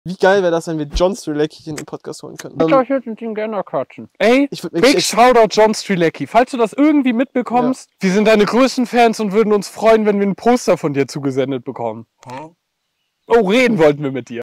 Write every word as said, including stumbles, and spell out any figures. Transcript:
Wie geil wäre das, wenn wir John Strzelecki in den Podcast holen könnten? Ich glaube, ich würde mit ihm gerne quatschen. Ey, ich würd, big ich, Shoutout John Strzelecki. Falls du das irgendwie mitbekommst, ja. Wir sind deine größten Fans und würden uns freuen, wenn wir ein Poster von dir zugesendet bekommen. Hm? Oh, reden wollten wir mit dir.